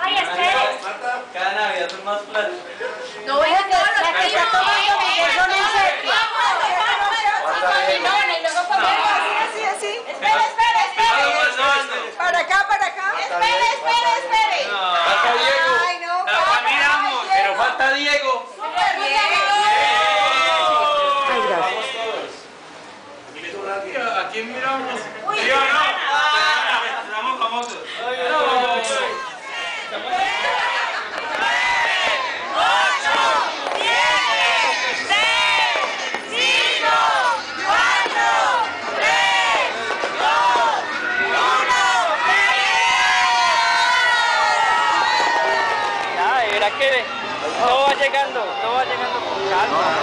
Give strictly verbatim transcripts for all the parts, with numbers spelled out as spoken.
Ay, espere. Cada Navidad son más plata. No venga todos los La que está tomando son en serio. y luego comemos. Así, así. Espere, espere, espere. Para acá, para acá. Espere, espere, espere. Falta Diego. Ay, no. La caminamos. Pero falta Diego. Ay, gracias. ¿A quién miramos? Uy, ¿Sí o no? ah. Somos famosos. Que todo va llegando, todo va llegando con calma.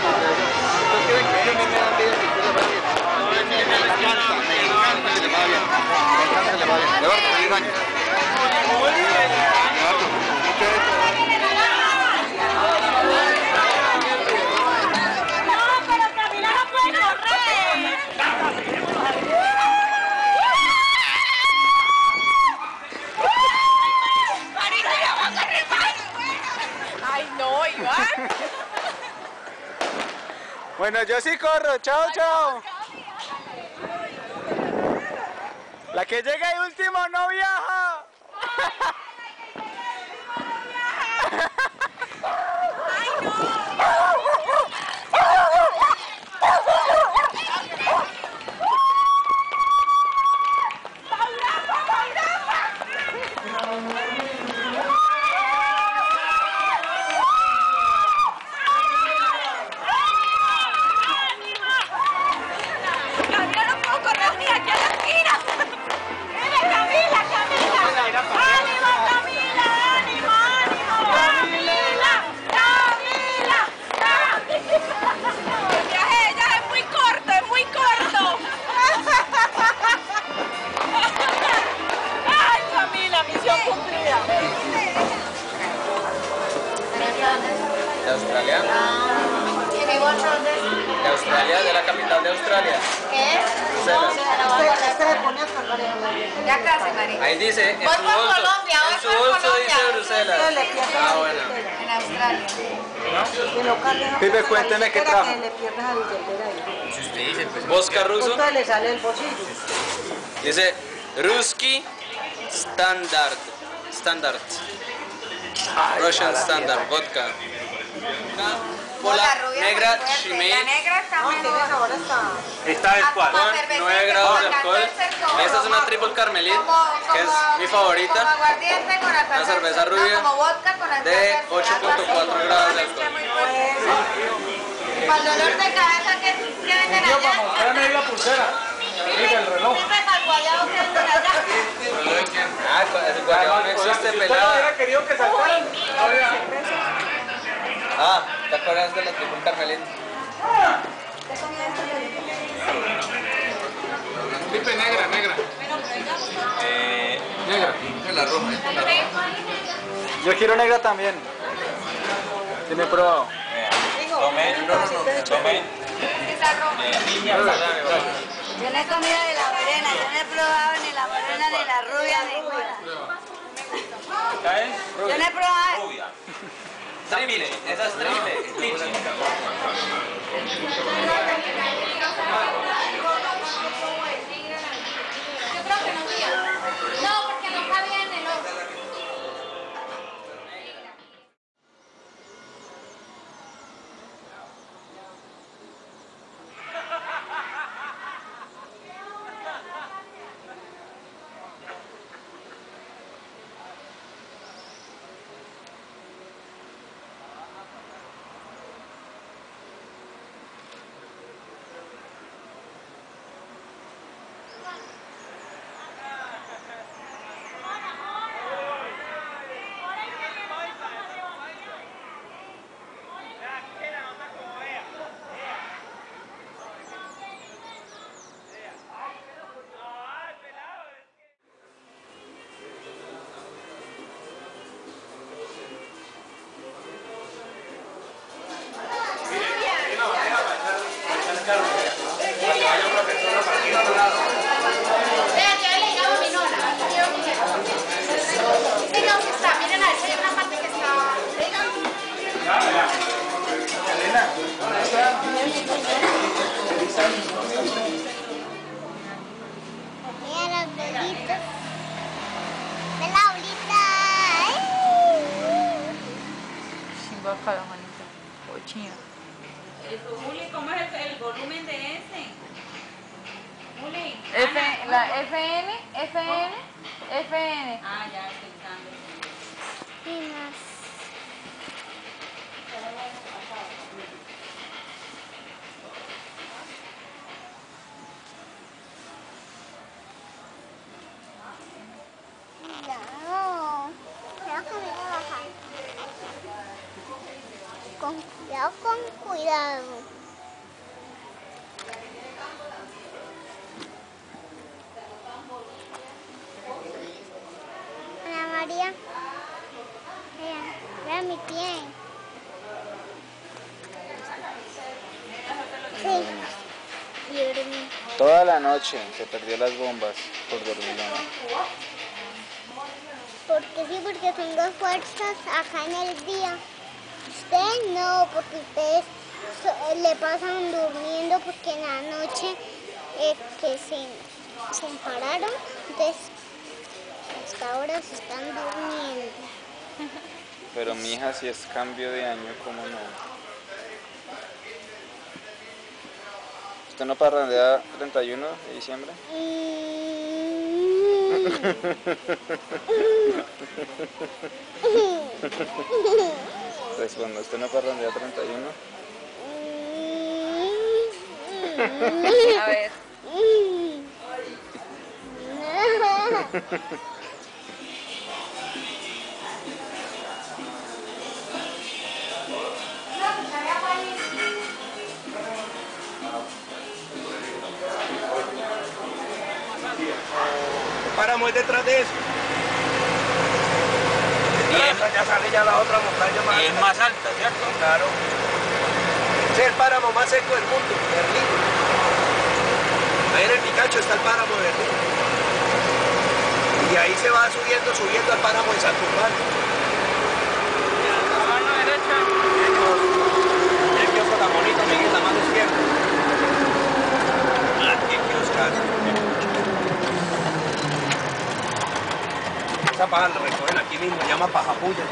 No, pero Camila no puede correr. Ay, no, Iván. Bueno, yo sí corro, chao, chao. La que llega y último no viaja. Ay, no. Camila no puedo correr ni aquí a la esquina. Mira, Camila, Camila. ¡Ánimo, Camila! ¡Ánimo, ánimo! ¡Camila! ¡Camila! ¡Camila! El viaje de ella es muy corto, es muy corto. ¡Ay, Camila! Misión cumplida. ¿De Australia? ¿De Australia? ¿De la capital de Australia? ¿Qué? Ya casi, María. Ahí dice, en Voy su por bolso, Colombia, voy en su por bolso Colombia. dice Bruselas. Ah, bueno. En Australia. Pipe, cuénteme qué trajo. Si usted dice, pues. ¿Vodka ruso? Entonces le sale el bolsillo. Dice, Ruski Standard. Standard. Russian Standard, vodka. Pola La rubia negra, muy fuerte. Shimei, La negra está No, mejor. tienes ahora está. ¿Esta es cuál? Como con cerveza nueve que grados de con alcohol. alcohol. Esta es una triple carmelit, Como- que es como- mi Como favorita, aguardiente con alcohol. Una cerveza No, rubia como vodka con alcohol. de algo ocho punto así, cuatro como grados una de mezcla alcohol. muy fuerte. Para el dolor de cabeza que que venden allá. Tráeme la pulsera. Mira el reloj. Pipe para el guayabo que venden allá. Ah, el guayabo no existe, Si usted pelada. hubiera querido que saltaran. Ah, ¿te acuerdas de la triple carmelit? Pipe negra, negra. Eh, negra. La roja, la roja. Yo quiero negra también. ¿Sí me he probado? Tome, no, no, no, tome. Esa roja. Yo no he comido de la morena, yo no he probado ni la morena ni la rubia ninguna. Yo no he probado. Triple, esa es triple. Yo creo que no había. No, porque no cabía en el otro. La F N, F N, F N. Ah, ya, estoy usando. Y más. Cuidado. Cuidado que me voy a bajar. Con cuidado, con cuidado. Ana María. Vean, vean mi pie. Sí. Y dormí. Toda la noche se perdió las bombas por dormir. Porque sí, porque tengo fuerzas acá en el día. Ustedes no, porque ustedes so- le pasan durmiendo porque en la noche eh, que se, se pararon, entonces hasta ahora se están durmiendo. Pero mi hija, si es cambio de año, ¿cómo no? ¿Usted no parrandea treinta y uno de diciembre? Respondo, ¿usted no parrandea treinta y uno? A ver. Páramo es detrás de eso. Detrás, ya sale ya la otra montaña más alta. Es más alta, ¿cierto? Claro. Ese es el páramo más seco del mundo, Berlín. Ahí en el Picacho está el páramo de Berlín. Y ahí se va subiendo, subiendo al páramo de Santurbán. A mano derecha. El kiosco tan bonito, Miguel, la mano izquierda. Ah, qué kioscazo. Esa paja la recogen aquí mismo, se llama pajapuya.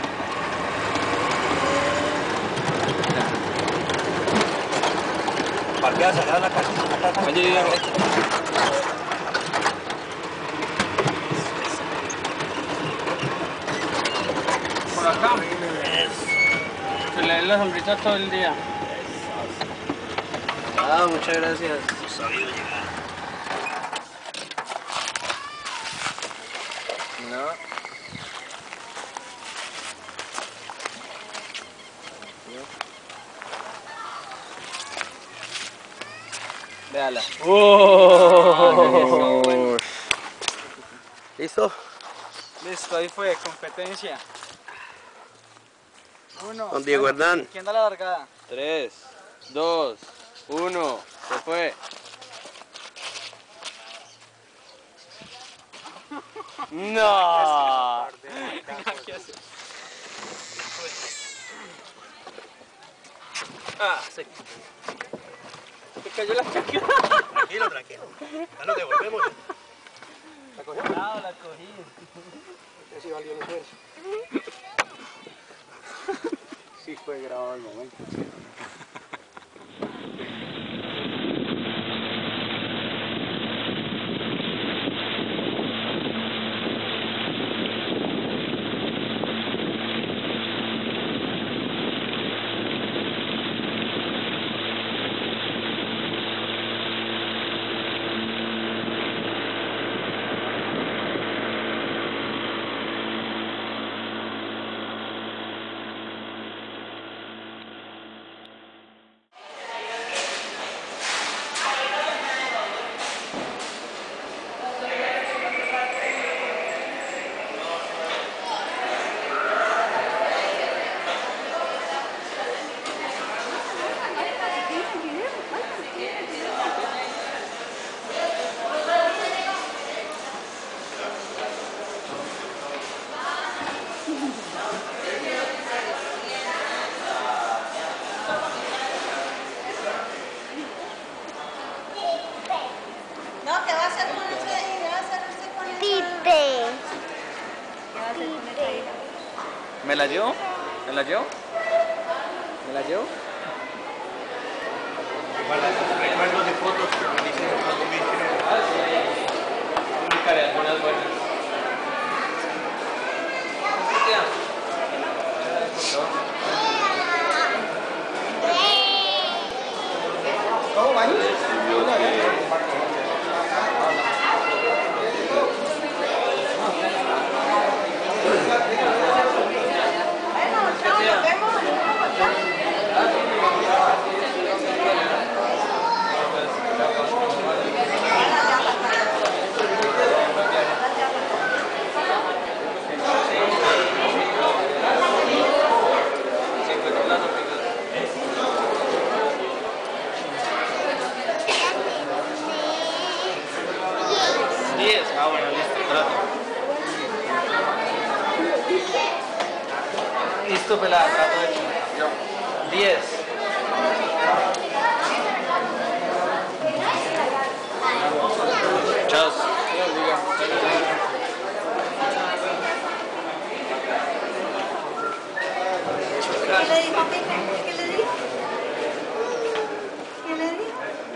Parqueas allá en la casa. Oye, yo por acá. Se le den las sombritas todo el día. Ah, muchas gracias. No. Véala. Oh. ¿Listo? Listo, ahí fue, competencia. Uno. Con Diego Hernán. ¿Quién da la largada? Tres, dos, uno, se fue. No. Ah, sí. Se cayó la chaqueta. Tranquilo, tranquilo. Ya lo devolvemos. ¿La cogió? No, la cogí. Ese sí valió el esfuerzo. Sí fue grabado el momento. No, ¿qué va a hacer con ese? ¿Qué va a hacer usted con ese? Pipe. ¿Me la llevo? ¿Me la llevo? ¿Me la llevo? Guarda estos recuerdos de fotos que realicé cuando me Listo, pelada, trato hecho. diez. Chao. ¿Qué le dijo, Pipe? ¿Qué le dijo? ¿Qué le dijo?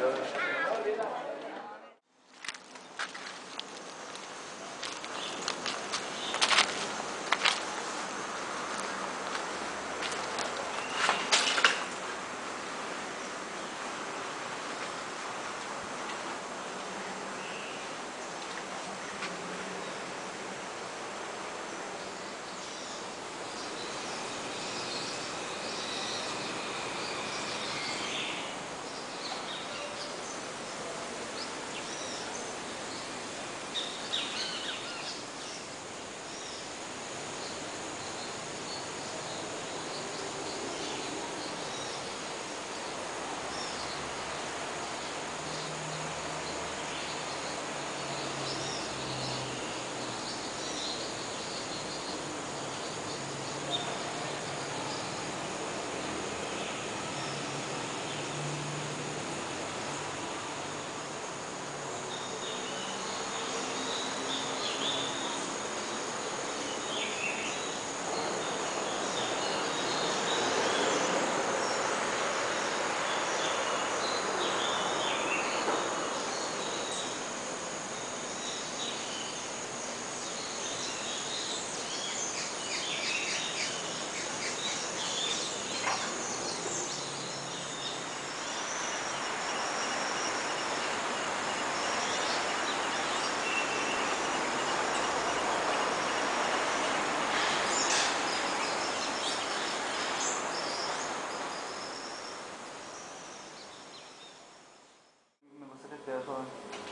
Me gusta que quede suave.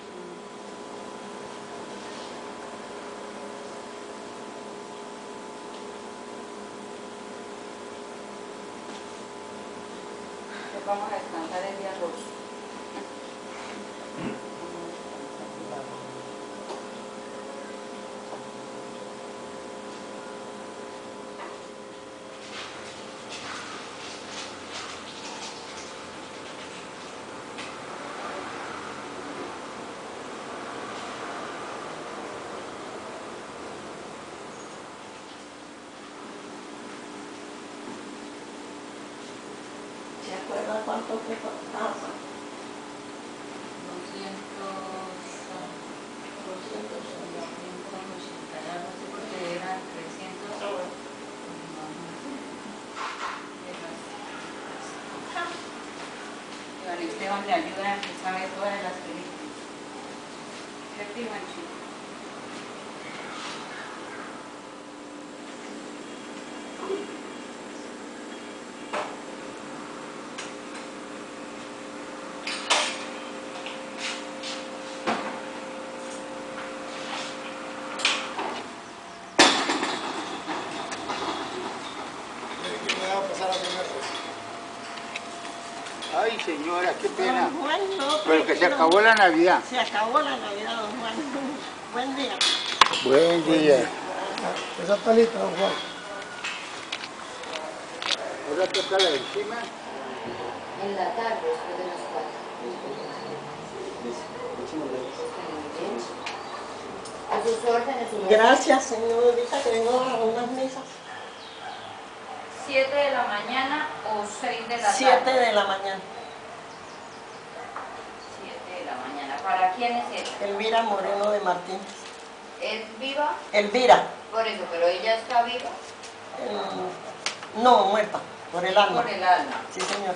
Vamos a descansar el día dos. ¿Se acuerda cuánto te costaba? doscientos ochenta y algo así, porque eran trescientos. Iván Esteban le ayuda, que sabe todas las películas. ¿Qué te Iván, chico? Ay, señora, qué pena. Don Juan, no, Pero que se tranquilo. acabó la Navidad. Se acabó la Navidad, don Juan. Buen día. Buen día. Esa está lista, don Juan. Ahora toca la de encima. En la tarde, después de las cuatro. A sus órdenes, señor. Gracias, señorita, que vengo a unas mesas. ¿siete de la mañana o seis de la tarde? Siete de la mañana. siete de la mañana. ¿Para quién es ella? Elvira Moreno de Martínez. ¿Es viva? Elvira. Por eso, pero ella está viva eh, no, muerta, por el alma. por el alma. Sí, señora.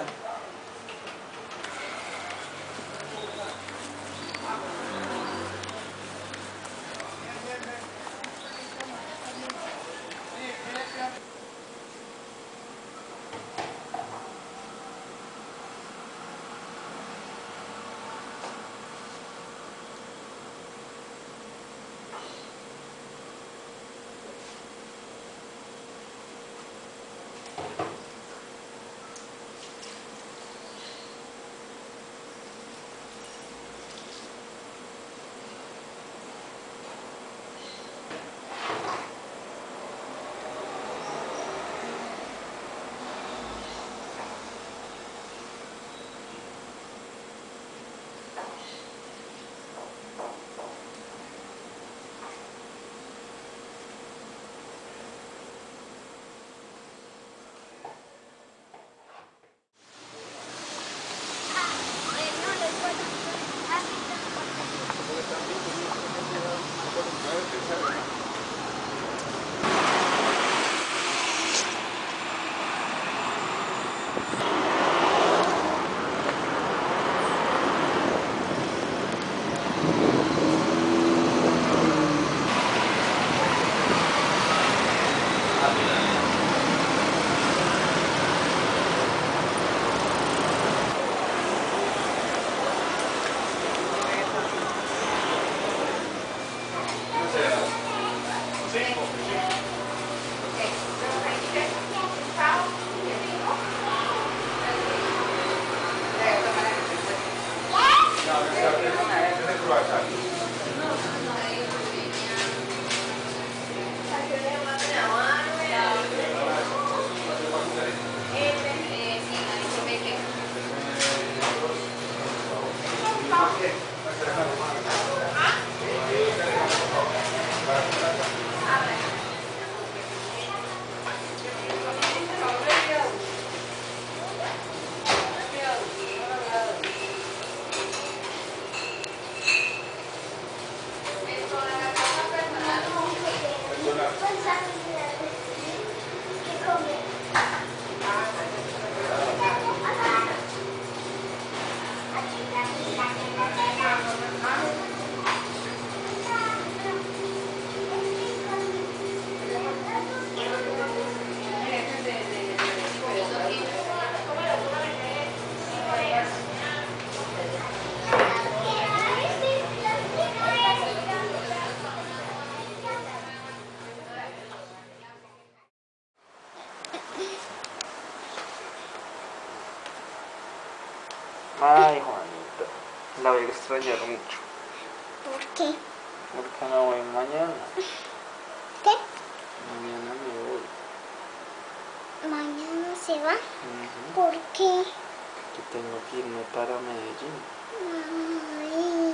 Ay, Juanita, la voy a extrañar mucho. ¿Por qué? Porque me voy mañana. ¿Qué? Mañana me voy. ¿Mañana se va? Ujú. ¿Por qué? Que tengo que irme para Medellín. Ay.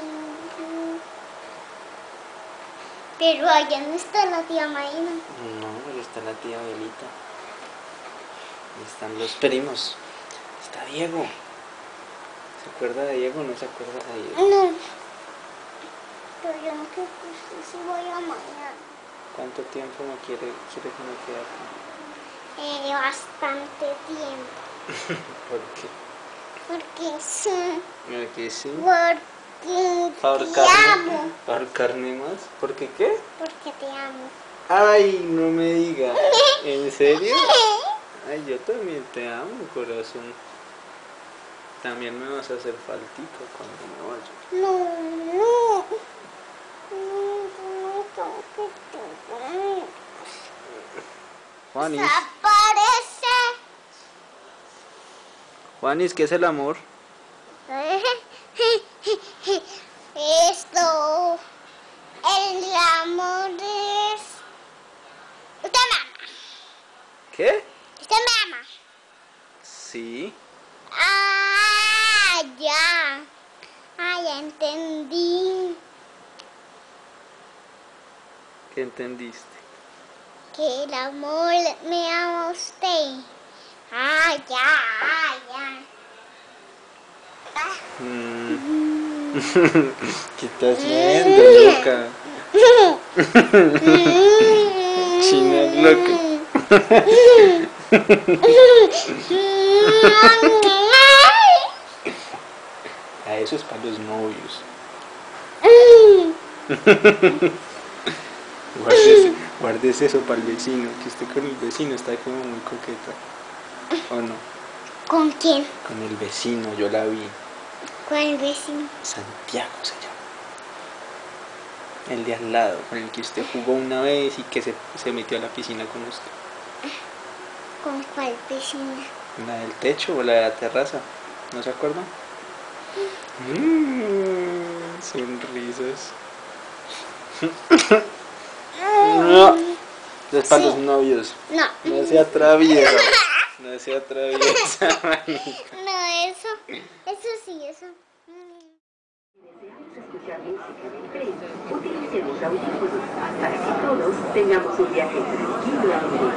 Pero allá no está la tía Marina. No, ahí está la tía Belita. Ahí están los primos. Está Diego. ¿Se acuerda de Diego o no se acuerda de Diego? No. Pero yo no creo que usted se vaya mañana. ¿Cuánto tiempo me quiere, quiere que me quede acá? Eh, bastante tiempo. ¿Por qué? Porque sí. Porque sí. Porque te ¿Ahorcarme? amo. ¿Ahorcarme más? ¿Por qué qué? Porque te amo. Ay, no me diga. ¿En serio? Ay, yo también te amo, corazón. También me vas a hacer faltito cuando me vaya. No, no. No, no, tengo que te amo. Juanis, Desaparece. Juanis, ¿qué es el amor? Esto. El amor es. Usted me ama. ¿Qué? Usted me ama. Sí. Ah, ya. Ah, ya entendí. ¿Qué entendiste? Que el amor me ama a usted. Ah, ya, ah, ya. Ah. Mm. ¿Qué estás haciendo, loca? China loca. A eso es para los novios. Guardes, guardes eso para el vecino, que usted con el vecino está como muy coqueta. ¿O no? ¿Con quién? Con el vecino, yo la vi. ¿Con el vecino? Santiago se llama. El de al lado, con el que usted jugó una vez y que se, se metió a la piscina con usted. ¿Con cuál vecino? ¿La del techo o la de la terraza? ¿No se acuerdan? Mm, sonrisas. No, es para Sí. los novios. No. No se atraviesa. No se atraviesa. No, eso. Eso sí, eso. Escuchar música en el tren, utilicemos audífonos para que todos tengamos un viaje tranquilo y alegre.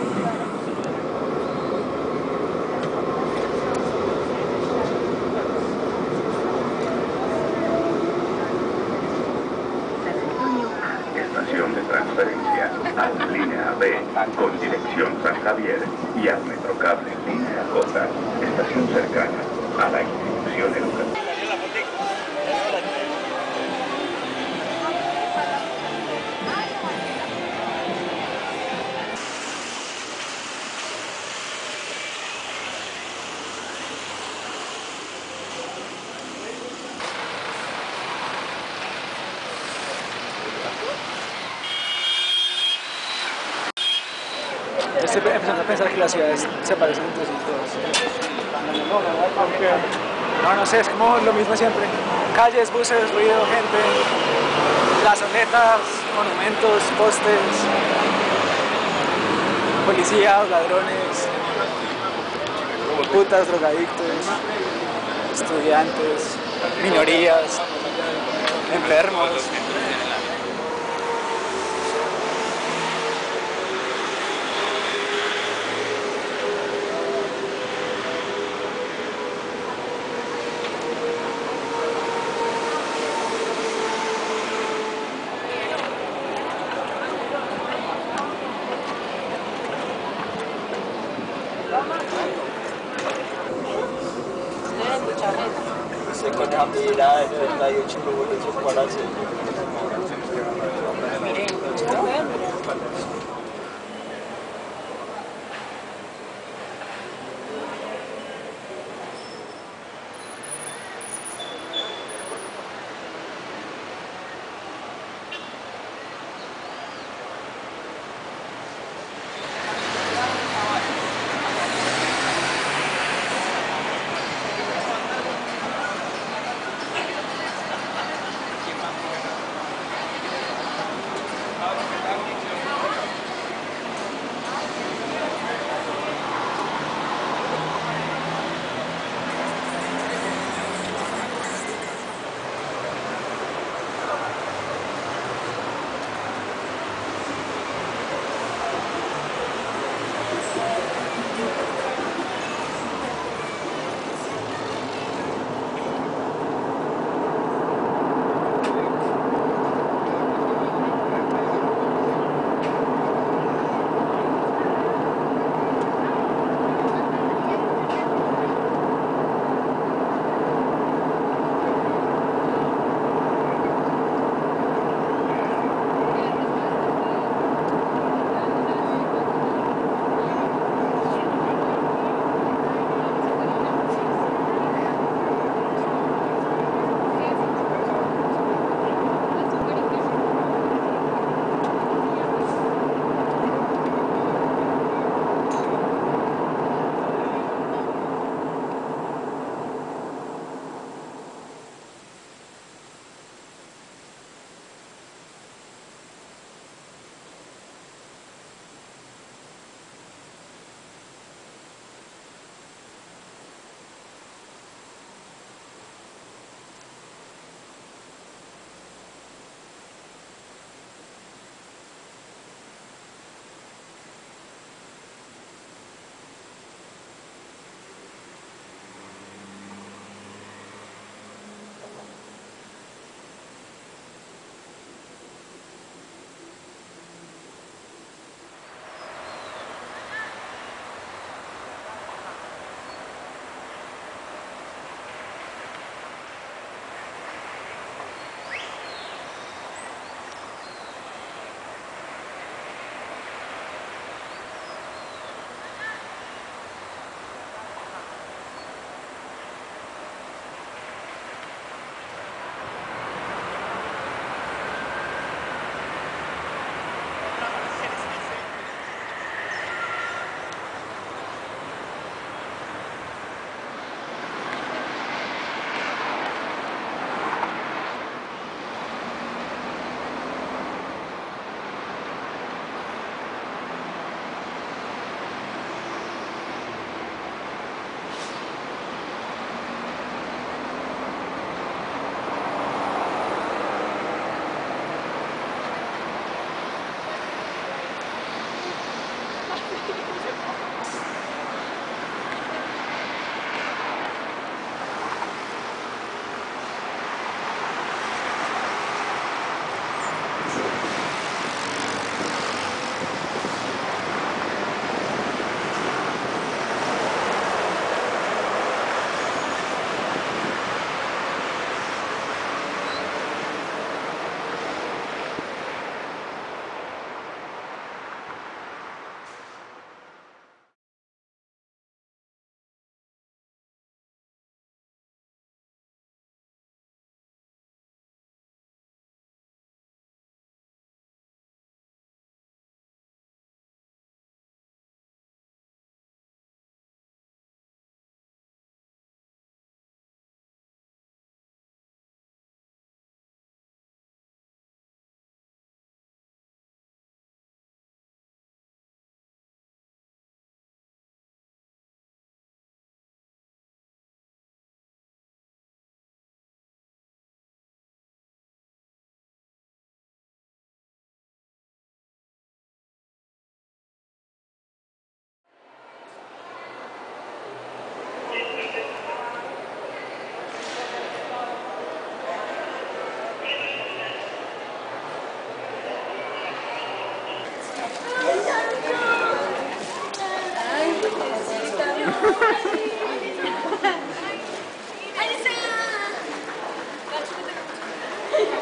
Estación de transferencia a la línea B con dirección San Javier y al Metrocable línea J, estación cercana a la institución educativa. Estoy empezando a pensar que las ciudades se parecen entre sí todas. No, no sé, es como lo mismo siempre. Calles, buses, ruido, gente, plazoletas, monumentos, postes, policías, ladrones, putas, drogadictos, estudiantes, minorías, enfermos. Second half de irá el treinta y ocho luego de su palacio.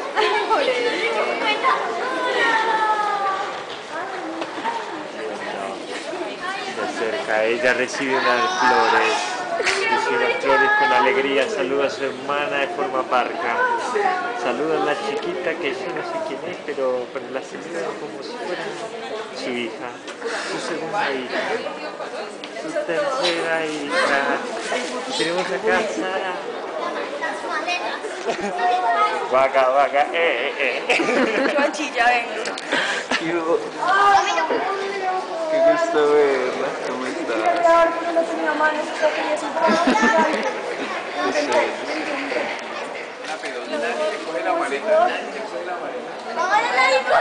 Se acerca, ella recibe unas flores, recibe las flores con alegría, saluda a su hermana de forma parca, saluda a la chiquita que yo no sé quién es, pero, pero la saluda como si fuera su hija, su segunda hija, su tercera hija. Tenemos acá a Sara. Vaca, vaca, eh, eh, eh. Conchilla, vengo. Qué gusto verla, ¿cómo estás? ¡Vamos a la disco!